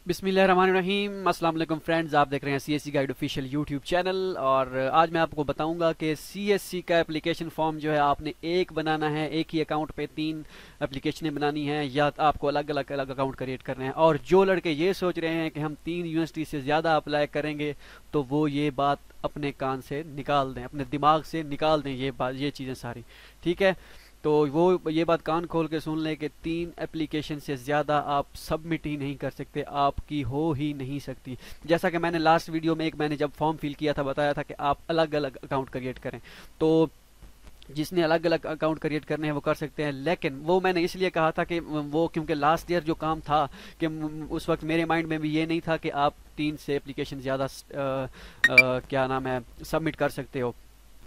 बिस्मिल्लाहिर्रहमानिर्रहीम। अस्सलाम वालेकुम फ्रेंड्स, आप देख रहे हैं CSC guide official YouTube channel. और आज मैं आपको बताऊंगा कि सीएससी का एप्लीकेशन फॉर्म जो है आपने एक बनाना है, एक ही अकाउंट पे 3 एप्लीकेशनें बनानी हैं या आपको अलग अलग अकाउंट क्रिएट करने हैं। और जो लड़के ये सोच रहे हैं कि हम 3 यूनिवर्सिटी से ज़्यादा अप्लाई करेंगे तो वो ये बात अपने कान से निकाल दें, अपने दिमाग से निकाल दें ये चीज़ें सारी। ठीक है, तो वो ये बात कान खोल के सुन लें कि 3 एप्लीकेशन से ज़्यादा आप सबमिट ही नहीं कर सकते, आपकी हो ही नहीं सकती। जैसा कि मैंने लास्ट वीडियो में मैंने जब फॉर्म फिल किया था बताया था कि आप अलग अलग अकाउंट क्रिएट करें। तो जिसने अलग अलग अकाउंट क्रिएट करने हैं वो कर सकते हैं, लेकिन वो मैंने इसलिए कहा था कि वो क्योंकि लास्ट ईयर जो काम था कि उस वक्त मेरे माइंड में भी ये नहीं था कि आप 3 से एप्लीकेशन ज़्यादा क्या नाम है सबमिट कर सकते हो,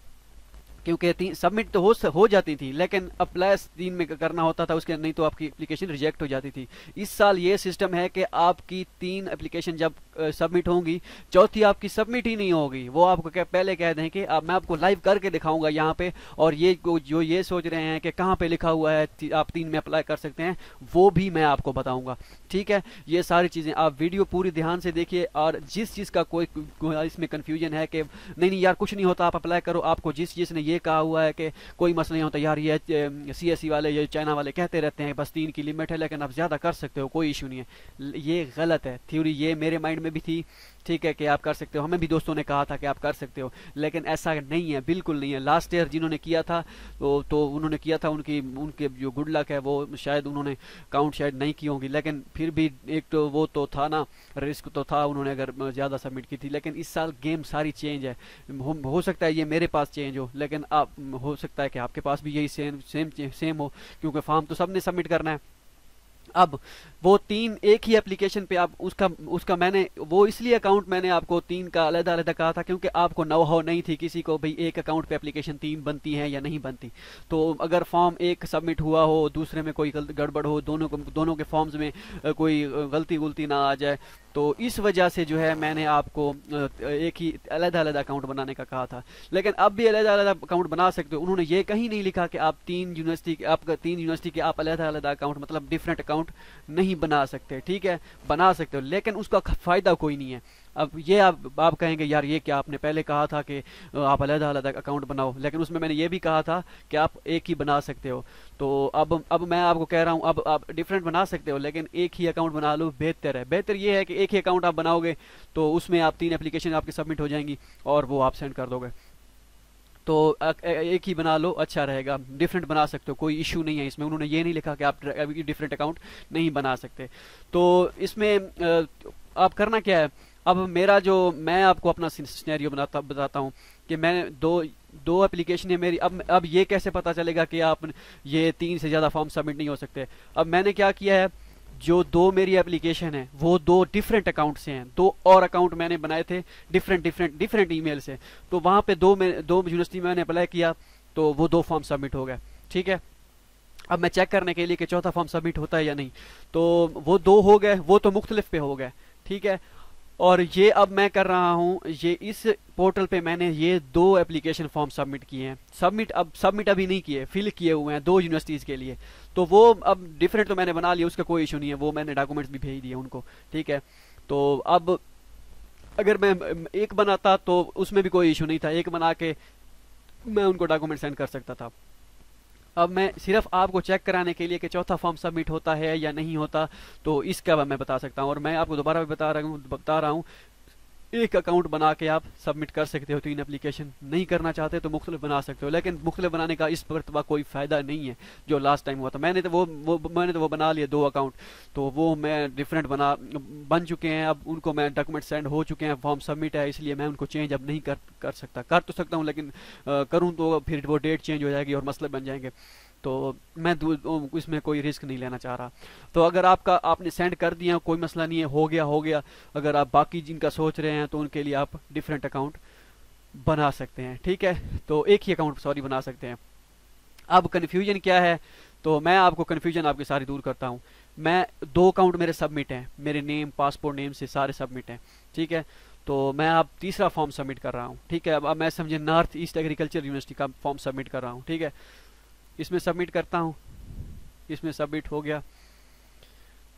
क्योंकि 3 सबमिट तो हो जाती थी लेकिन अप्लाई 3 में करना होता था, उसके नहीं तो आपकी एप्लीकेशन रिजेक्ट हो जाती थी। इस साल ये सिस्टम है कि आपकी 3 एप्लीकेशन जब सबमिट होंगी, चौथी आपकी सबमिट ही नहीं होगी। वो आपको पहले कह दें कि मैं आपको लाइव करके दिखाऊंगा यहाँ पे, और ये जो ये सोच रहे हैं कि कहाँ पे लिखा हुआ है आप 3 में अप्लाई कर सकते हैं, वो भी मैं आपको बताऊंगा। ठीक है, ये सारी चीज़ें आप वीडियो पूरी ध्यान से देखिए। और जिस चीज़ का कोई इसमें कन्फ्यूजन है कि नहीं यार कुछ नहीं होता आप अप्लाई करो, आपको जिस चीज़ ने ये कहा हुआ है कि कोई मसला नहीं होता यार, ये सीएससी वाले ये चाइना वाले कहते रहते हैं बस 3 की लिमिट है लेकिन आप ज़्यादा कर सकते हो, कोई इशू नहीं है, ये गलत है। थ्योरी ये मेरे माइंड में भी थी, ठीक है, कि आप कर सकते हो, हमें भी दोस्तों ने कहा था कि आप कर सकते हो, लेकिन ऐसा नहीं है, बिल्कुल नहीं है। लास्ट ईयर जिन्होंने किया था तो उन्होंने किया था, उनके जो गुड लक है वो शायद उन्होंने काउंट शायद नहीं की होंगी, लेकिन फिर भी एक तो वो तो था ना, रिस्क तो था उन्होंने अगर ज़्यादा सबमिट की थी। लेकिन इस साल गेम सारी चेंज है, हो सकता है ये मेरे पास चेंज हो, लेकिन आप हो सकता है कि आपके पास भी यही सेम हो, क्योंकि फॉर्म तो सबने सबमिट करना है। अब वो 3 एक ही एप्लीकेशन पे आप उसका मैंने वो इसलिए अकाउंट मैंने आपको 3 का अलग अलग कहा था क्योंकि आपको नो हाउ नहीं थी किसी को भाई एक अकाउंट पे एप्लीकेशन 3 बनती है या नहीं बनती। तो अगर फॉर्म एक सबमिट हुआ हो, दूसरे में कोई गड़बड़ हो, दोनों के फॉर्म्स में कोई गलती ना आ जाए, तो इस वजह से जो है मैंने आपको एक ही अलग अलग अकाउंट बनाने का कहा था। लेकिन अब भी अलग अलग अकाउंट बना सकते हो, उन्होंने ये कहीं नहीं लिखा कि आप 3 यूनिवर्सिटी के आप अलग अलग अकाउंट मतलब डिफरेंट अकाउंट नहीं बना सकते। ठीक है, बना सकते हो लेकिन उसका फायदा कोई नहीं है। अब ये आप कहेंगे यार ये क्या, आपने पहले कहा था कि आप अलग अलग अकाउंट बनाओ, लेकिन उसमें मैंने ये भी कहा था कि आप एक ही बना सकते हो। तो अब मैं आपको कह रहा हूँ अब आप डिफरेंट बना सकते हो लेकिन एक ही अकाउंट बना लो, बेहतर है। बेहतर ये है कि एक ही अकाउंट आप बनाओगे तो उसमें आप 3 एप्लीकेशन आपकी सबमिट हो जाएंगी और वो आप सेंड कर दोगे। तो एक ही बना लो, अच्छा रहेगा। डिफरेंट बना सकते हो, कोई इशू नहीं है इसमें, उन्होंने ये नहीं लिखा कि आप डिफरेंट अकाउंट नहीं बना सकते। तो इसमें आप करना क्या है, अब मेरा जो मैं आपको अपना सिनेरियो बताता हूँ कि मैंने दो एप्लीकेशन है मेरी। अब ये कैसे पता चलेगा कि आप ये 3 से ज़्यादा फॉर्म सबमिट नहीं हो सकते। अब मैंने क्या किया है, जो 2 मेरी एप्लीकेशन है वो 2 डिफरेंट अकाउंट से हैं, 2 और अकाउंट मैंने बनाए थे डिफरेंट ईमेल से। तो वहाँ पे 2 यूनिवर्सिटी में मैंने अप्लाई किया तो वो 2 फॉर्म सबमिट हो गए। ठीक है, अब मैं चेक करने के लिए कि चौथा फॉर्म सबमिट होता है या नहीं, तो वो 2 हो गए, वो तो मुख्तलिफ पे हो गए। ठीक है, और ये अब मैं कर रहा हूँ, ये इस पोर्टल पे मैंने ये 2 एप्लीकेशन फॉर्म सबमिट किए हैं। सबमिट अभी नहीं किए, फिल किए हुए हैं 2 यूनिवर्सिटीज़ के लिए। तो वो अब डिफरेंट तो मैंने बना लिया, उसका कोई इशू नहीं है, वो मैंने डॉक्यूमेंट्स भी भेज दिए उनको। ठीक है, तो अब अगर मैं एक बनाता तो उसमें भी कोई इशू नहीं था, एक बना के मैं उनको डॉक्यूमेंट सेंड कर सकता था। अब मैं सिर्फ आपको चेक कराने के लिए कि चौथा फॉर्म सबमिट होता है या नहीं होता, तो इसका मैं बता सकता हूँ। और मैं आपको दोबारा भी बता रहा हूँ, एक अकाउंट बना के आप सबमिट कर सकते हो 3 एप्लीकेशन। नहीं करना चाहते तो मुख्तलिफ बना सकते हो, लेकिन मुख्तलिफ बनाने का इस मरतबा कोई फ़ायदा नहीं है जो लास्ट टाइम हुआ था। मैंने तो वो बना लिए 2 अकाउंट, तो वो मैं डिफरेंट बन चुके हैं। अब उनको मैं डॉक्यूमेंट सेंड हो चुके हैं, फॉर्म सबमिट है, इसलिए मैं उनको चेंज अब नहीं कर सकता। कर तो सकता हूँ लेकिन करूँ तो फिर वो डेट चेंज हो जाएगी और मसले बन जाएंगे, तो मैं इसमें कोई रिस्क नहीं लेना चाह रहा। तो अगर आपने सेंड कर दिया, कोई मसला नहीं है, हो गया। अगर आप बाकी जिनका सोच रहे हैं तो उनके लिए आप डिफरेंट अकाउंट बना सकते हैं। ठीक है, तो एक ही अकाउंट बना सकते हैं। अब कन्फ्यूजन क्या है, तो मैं आपको कन्फ्यूजन आपकी सारी दूर करता हूँ। मैं 2 अकाउंट मेरे सबमिट हैं, मेरे नेम पासपोर्ट नेम से सारे सबमिट हैं। ठीक है, तो मैं अब तीसरा फॉर्म सबमिट कर रहा हूँ। ठीक है, अब मैं समझे नॉर्थ ईस्ट एग्रीकल्चर यूनिवर्सिटी का फॉर्म सबमिट कर रहा हूँ। ठीक है, इसमें सबमिट करता हूँ, इसमें सबमिट हो गया।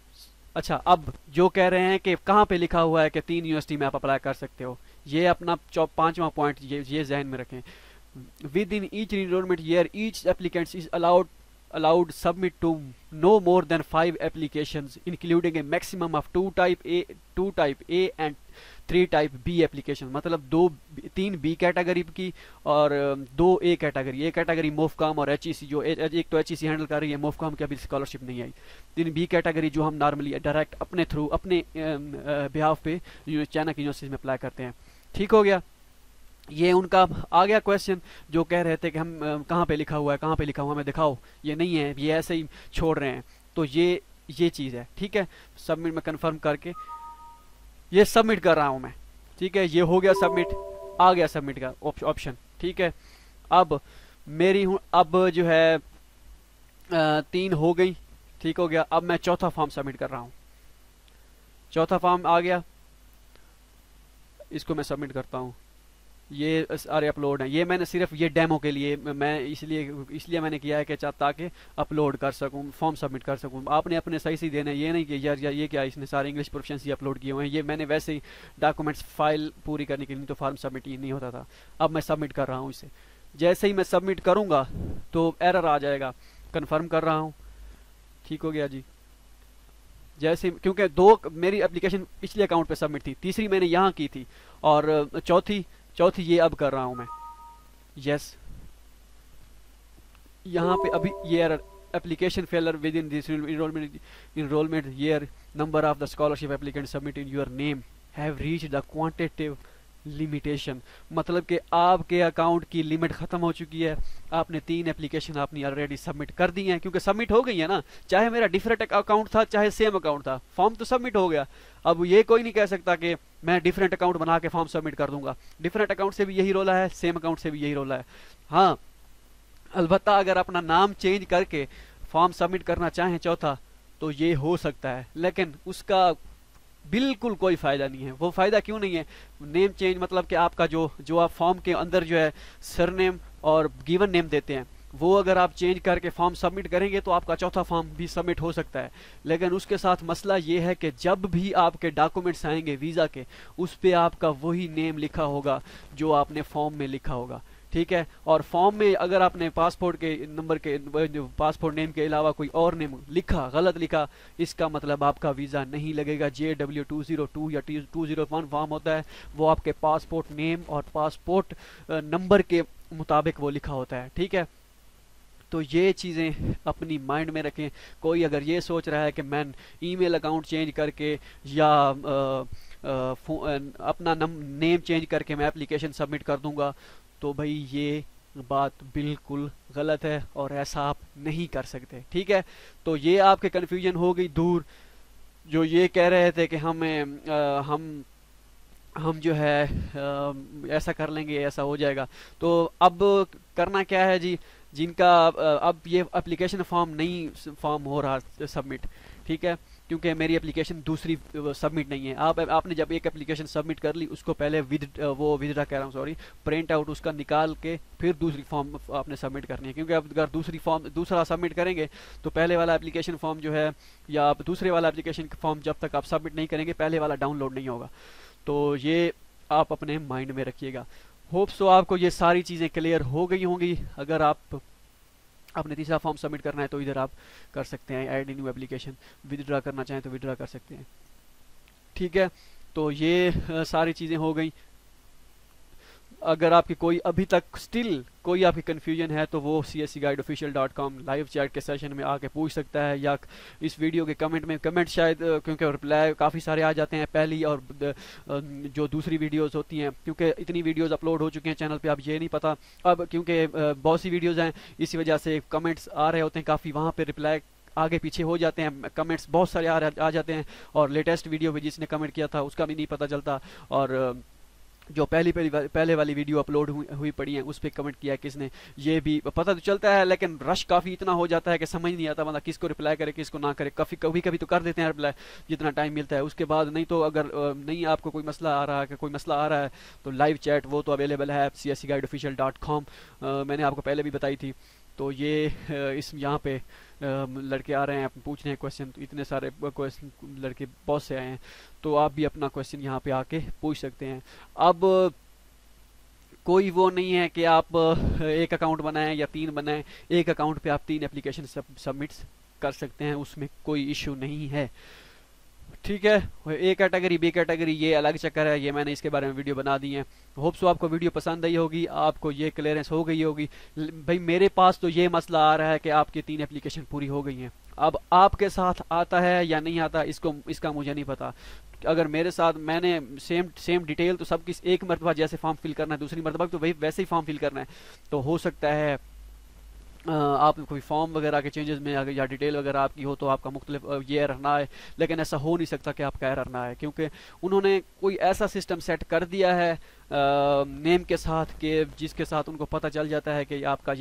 अच्छा, अब जो कह रहे हैं कि कहाँ पे लिखा हुआ है कि 3 यूनिवर्सिटी में आप अप्लाई कर सकते हो, ये अपना 5वां पॉइंट ये जहन में रखें। Within each enrollment year each applicant is allowed submit to no more than 5 applications including a maximum of 2 type A and 3 type B application। मतलब 3 B कैटेगरी की और 2 A category. A category MOFCOM और HEC, जो एक तो HEC handle कर रही है, मोफकाम की अभी स्कॉलरशिप नहीं आई। 3 B कैटेगरी जो हम नॉर्मली डायरेक्ट अपने थ्रू अपने बिहाफ पे चाइना की यूनिवर्सिटी में अप्लाई करते हैं। ठीक हो गया, ये उनका आ गया क्वेश्चन। जो कह रहे थे कि हम कहाँ पे लिखा हुआ है, कहाँ पे लिखा हुआ है, हमें दिखाओ। ये नहीं है, ये ऐसे ही छोड़ रहे हैं। तो ये चीज़ है। ठीक है, सबमिट में कंफर्म करके ये सबमिट कर रहा हूँ मैं। ठीक है, ये हो गया सबमिट, आ गया सबमिट का ऑप्शन। ठीक है, अब मेरी अब जो है 3 हो गई। ठीक हो गया, अब मैं चौथा फॉर्म सबमिट कर रहा हूँ। चौथा फॉर्म आ गया, इसको मैं सबमिट करता हूँ। ये सारे अपलोड हैं। ये मैंने सिर्फ ये डेमो के लिए मैं इसलिए मैंने किया है कि ताकि अपलोड कर सकूं, फॉर्म सबमिट कर सकूं। आपने अपने सही से देना है, ये नहीं कि यार ये क्या इसने सारे इंग्लिश प्रोफिशिएंसी अपलोड किए हुए हैं। ये मैंने वैसे ही डॉक्यूमेंट्स फाइल पूरी करने के लिए, तो फॉर्म सबमिट ही नहीं होता था। अब मैं सबमिट कर रहा हूँ इसे। जैसे ही मैं सबमिट करूँगा तो एरर आ जाएगा। कन्फर्म कर रहा हूँ। ठीक हो गया जी। जैसे क्योंकि 2 मेरी एप्लीकेशन पिछले अकाउंट पे सबमिट थी, तीसरी मैंने यहाँ की थी, और चौथी ये अब कर रहा हूं मैं। यस, यहाँ पे अभी ये error, application failure within this enrollment year, number of the scholarship applicants submit in your name have reached the quantitative limitation. मतलब कि आपके अकाउंट की लिमिट खत्म हो चुकी है। आपने 3 एप्लीकेशन आपने ऑलरेडी सबमिट कर दी हैं, क्योंकि सबमिट हो गई है ना। चाहे मेरा डिफरेंट अकाउंट था, चाहे सेम अकाउंट था, फॉर्म तो सबमिट हो गया। अब ये कोई नहीं कह सकता कि मैं डिफरेंट अकाउंट बना के फॉर्म सबमिट कर दूंगा। डिफरेंट अकाउंट से भी यही रोला है, सेम अकाउंट से भी यही रोला है। हाँ, अलबत्ता अगर अपना नाम चेंज करके फॉर्म सबमिट करना चाहें चौथा, तो ये हो सकता है, लेकिन उसका बिल्कुल कोई फायदा नहीं है। वो फायदा क्यों नहीं है? नेम चेंज मतलब कि आपका जो आप फॉर्म के अंदर जो है सरनेम और गिवन नेम देते हैं, वो अगर आप चेंज करके फॉर्म सबमिट करेंगे तो आपका चौथा फॉर्म भी सबमिट हो सकता है। लेकिन उसके साथ मसला ये है कि जब भी आपके डॉक्यूमेंट्स आएंगे वीज़ा के, उस पर आपका वही नेम लिखा होगा जो आपने फॉर्म में लिखा होगा। ठीक है, और फॉर्म में अगर आपने पासपोर्ट के नंबर के पासपोर्ट नेम के अलावा कोई और नेम लिखा, गलत लिखा, इसका मतलब आपका वीज़ा नहीं लगेगा। JW202 या 201 फॉर्म होता है, वो आपके पासपोर्ट नेम और पासपोर्ट नंबर के मुताबिक वो लिखा होता है। ठीक है, तो ये चीज़ें अपनी माइंड में रखें। कोई अगर ये सोच रहा है कि मैं ईमेल अकाउंट चेंज करके या अपना नेम चेंज करके मैं एप्लीकेशन सबमिट कर दूंगा, तो भाई ये बात बिल्कुल गलत है और ऐसा आप नहीं कर सकते। ठीक है, तो ये आपके कन्फ्यूजन हो गई दूर। जो ये कह रहे थे कि हम जो है ऐसा कर लेंगे, ऐसा हो जाएगा, तो अब करना क्या है जी? जिनका अब ये एप्लीकेशन फॉर्म नहीं फॉर्म हो रहा सबमिट, ठीक है, क्योंकि मेरी एप्लीकेशन दूसरी सबमिट नहीं है। आपने जब एक एप्लीकेशन सबमिट कर ली, उसको पहले विदड्रा कह रहा हूँ, सॉरी, प्रिंट आउट उसका निकाल के फिर दूसरी फॉर्म आपने सबमिट करनी है। क्योंकि अब अगर दूसरा सबमिट करेंगे तो पहले वाला एप्लीकेशन फॉर्म जो है, या आप दूसरे वाला एप्लीकेशन फॉर्म जब तक आप सबमिट नहीं करेंगे, पहले वाला डाउनलोड नहीं होगा। तो ये आप अपने माइंड में रखिएगा। होप सो आपको ये सारी चीज़ें क्लियर हो गई होंगी। अगर आप अपने तीसरा फॉर्म सबमिट करना है तो इधर आप कर सकते हैं, ऐड न्यू एप्लीकेशन। विदड्रा करना चाहें तो विदड्रा कर सकते हैं। ठीक है, तो ये सारी चीज़ें हो गई। अगर आपकी कोई अभी तक स्टिल कोई आपकी कन्फ्यूजन है तो वो cscguideofficial.com लाइव चैट के सेशन में आके पूछ सकता है, या इस वीडियो के कमेंट शायद, क्योंकि रिप्लाई काफ़ी सारे आ जाते हैं पहली और जो दूसरी वीडियोस होती हैं, क्योंकि इतनी वीडियोस अपलोड हो चुकी हैं चैनल पे, अब ये नहीं पता अब, क्योंकि बहुत सी वीडियोस हैं, इसी वजह से कमेंट्स आ रहे होते हैं काफ़ी, वहाँ पर रिप्लाई आगे पीछे हो जाते हैं, कमेंट्स बहुत सारे आ जाते हैं, और लेटेस्ट वीडियो पे जिसने कमेंट किया था उसका भी नहीं पता चलता, और जो पहले वाली वीडियो अपलोड हुई पड़ी है उस पर कमेंट किया है किसने, ये भी पता तो चलता है, लेकिन रश काफ़ी इतना हो जाता है कि समझ नहीं आता मतलब किसको रिप्लाई करे किसको ना करे। कभी तो कर देते हैं रिप्लाई जितना टाइम मिलता है, उसके बाद नहीं तो अगर नहीं आपको कोई मसला आ रहा है तो लाइव चैट वो तो अवेलेबल है cscguideofficial.com। मैंने आपको पहले भी बताई थी। तो ये इस यहाँ पे लड़के आ रहे हैं पूछ रहे हैं क्वेश्चन, तो इतने सारे क्वेश्चन लड़के बहुत से आए हैं, तो आप भी अपना क्वेश्चन यहाँ पे आके पूछ सकते हैं। अब कोई वो नहीं है कि आप एक अकाउंट बनाएं या 3 बनाएं, एक अकाउंट पे आप 3 एप्लीकेशन सबमिट कर सकते हैं, उसमें कोई इशू नहीं है। ठीक है, ए कैटेगरी बी कैटेगरी ये अलग चक्कर है, ये मैंने इसके बारे में वीडियो बना दी है। होप सो आपको वीडियो पसंद आई होगी, आपको ये क्लियरेंस हो गई होगी। भाई मेरे पास तो ये मसला आ रहा है कि आपकी 3 एप्लीकेशन पूरी हो गई हैं, अब आपके साथ आता है या नहीं आता इसका मुझे नहीं पता। अगर मेरे साथ मैंने सेम डिटेल तो सबकी एक मरतबा जैसे फॉर्म फिल करना है, दूसरी मरतबा तो वही वैसे ही फॉर्म फिल करना है, तो हो सकता है आप कोई फॉर्म वगैरह के चेंजेस में अगर या डिटेल वगैरह आपकी हो तो आपका मुख्तलिफ ये एरर ना आए। लेकिन ऐसा हो नहीं सकता कि आपका एरर ना आए, क्योंकि उन्होंने कोई ऐसा सिस्टम सेट कर दिया है नेम के साथ कि जिसके साथ उनको पता चल जाता है कि आपका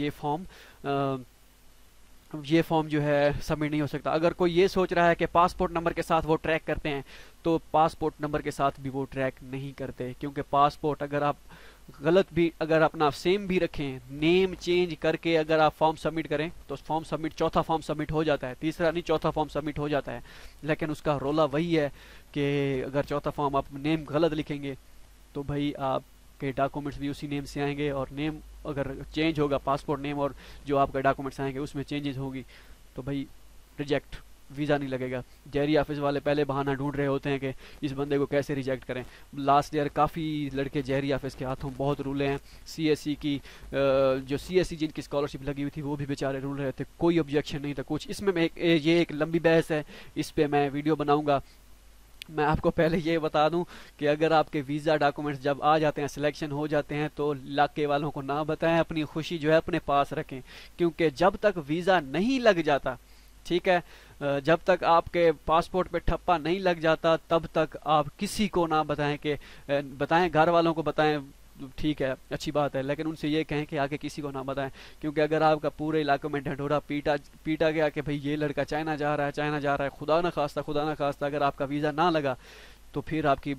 ये फॉर्म जो है सबमिट नहीं हो सकता। अगर कोई ये सोच रहा है कि पासपोर्ट नंबर के साथ वो ट्रैक करते हैं, तो पासपोर्ट नंबर के साथ भी वो ट्रैक नहीं करते, क्योंकि पासपोर्ट अगर आप गलत भी अगर अपना सेम भी रखें, नेम चेंज करके अगर आप फॉर्म सबमिट करें तो फॉर्म सबमिट चौथा फॉर्म सबमिट हो जाता है, तीसरा नहीं चौथा फॉर्म सबमिट हो जाता है। लेकिन उसका रोला वही है कि अगर चौथा फॉर्म आप नेम गलत लिखेंगे तो भाई आपके डॉक्यूमेंट्स भी उसी नेम से आएंगे, और नेम अगर चेंज होगा पासपोर्ट नेम और जो आपके डॉक्यूमेंट्स आएंगे उसमें चेंजेस होगी तो भाई रिजेक्ट, वीज़ा नहीं लगेगा। जहरी ऑफिस वाले पहले बहाना ढूंढ रहे होते हैं कि इस बंदे को कैसे रिजेक्ट करें। लास्ट ईयर काफ़ी लड़के जहरी ऑफिस के हाथों बहुत रूले हैं। सीएससी की जो सीएससी जिनकी स्कॉलरशिप लगी हुई थी वो भी बेचारे रूल रहे थे, कोई ऑब्जेक्शन नहीं था कुछ। इसमें मैं ये एक लंबी बहस है, इस पर मैं वीडियो बनाऊंगा। मैं आपको पहले ये बता दूं कि अगर आपके वीज़ा डॉक्यूमेंट्स जब आ जाते हैं, सिलेक्शन हो जाते हैं, तो इलाके वालों को ना बताएं, अपनी खुशी जो है अपने पास रखें, क्योंकि जब तक वीज़ा नहीं लग जाता, ठीक है, जब तक आपके पासपोर्ट पे ठप्पा नहीं लग जाता तब तक आप किसी को ना बताएं कि बताएं, घर वालों को बताएं, ठीक है अच्छी बात है, लेकिन उनसे ये कहें कि आगे किसी को ना बताएं। क्योंकि अगर आपका पूरे इलाके में ढंढोरा पीटा गया कि भाई ये लड़का चाइना जा रहा है, खुदा ना खास्ता अगर आपका वीज़ा ना लगा तो फिर आपकी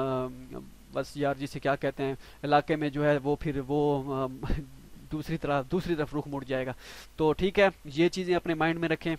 बस यार जिसे क्या कहते हैं, इलाके में जो है वो फिर वो दूसरी तरफ रुख मुड़ जाएगा। तो ठीक है, ये चीज़ें अपने माइंड में रखें।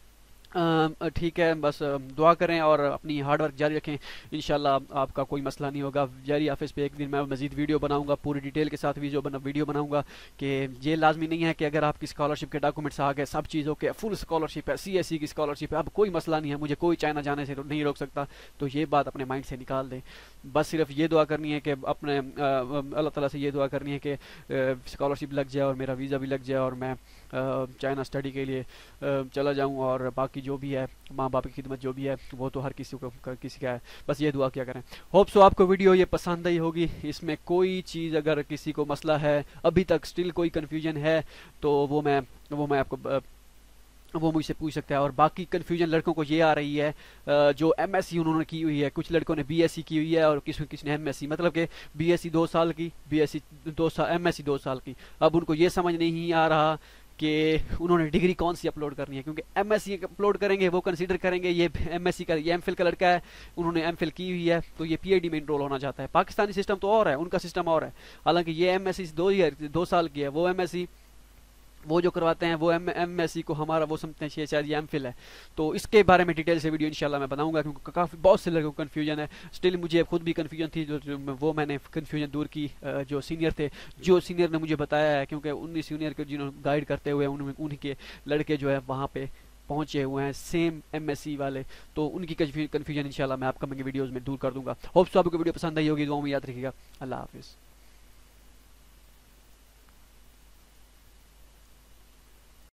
ठीक है, बस दुआ करें और अपनी हार्ड वर्क जारी रखें, इंशाल्लाह आपका कोई मसला नहीं होगा। जारी ऑफिस पे एक दिन मैं मजीद वीडियो बनाऊंगा, पूरी डिटेल के साथ वीडियो बनाऊंगा कि ये लाजमी नहीं है कि अगर आपकी स्कॉलरशिप के डॉक्यूमेंट्स आ गए, सब चीज़ों के फुल स्कॉलरशिप है, सीएससी की स्कॉलरशिप है, अब कोई मसला नहीं है, मुझे कोई चाइना जाने से नहीं रोक सकता, तो ये बात अपने माइंड से निकाल दें। बस सिर्फ ये दुआ करनी है कि अपने अल्लाह ताला से ये दुआ करनी है कि स्कॉलरशिप लग जाए और मेरा वीज़ा भी लग जाए और मैं चाइना स्टडी के लिए चला जाऊं, और बाकी जो भी है माँ बाप की खिदमत जो भी है वो तो हर किसी का है। बस ये दुआ क्या करें। होप सो आपको वीडियो ये पसंद आई होगी। इसमें कोई चीज़ अगर किसी को मसला है, अभी तक स्टिल कोई कन्फ्यूजन है, तो वो मैं आपको वो मुझसे पूछ सकता है। और बाकी कन्फ्यूजन लड़कों को ये आ रही है, जो एमएससी उन्होंने की हुई है, कुछ लड़कों ने बीएससी की हुई है और किसी ने एमएससी, मतलब कि बीएससी 2 साल की, बीएससी 2 साल, एमएससी 2 साल की। अब उनको ये समझ नहीं आ रहा कि उन्होंने डिग्री कौन सी अपलोड करनी है, क्योंकि एमएससी अपलोड करेंगे वो कंसीडर करेंगे ये एमएससी का, ये एमफिल का लड़का है, उन्होंने एमफिल की हुई है तो ये पीएचडी में इनरोल होना चाहता है। पाकिस्तानी सिस्टम तो और है, उनका सिस्टम और है। हालांकि ये एमएससी 2 साल की है, वो एमएससी वो जो करवाते हैं वो एमएससी को हमारा वो समझते हैं शायद ये एमफिल है। तो इसके बारे में डिटेल से वीडियो इंशाल्लाह मैं बनाऊंगा, क्योंकि काफ़ी बहुत से लोगों को कन्फ्यूजन है। स्टिल मुझे खुद भी कन्फ्यूजन थी, वो मैंने कन्फ्यूजन दूर की। जो सीनियर ने मुझे बताया है, क्योंकि उन सीनियर को जिन्होंने गाइड करते हुए उनके लड़के जो है वहाँ पे पहुंचे हुए हैं सेम एमएससी वाले, तो उनकी कन्फ्यूजन इंशाल्लाह मैं अपकमिंग वीडियोज़ में दूर कर दूंगा। होप सो आपको वीडियो पसंद आई होगी, दुआ में याद रखिएगा। अल्लाह हाफिज़।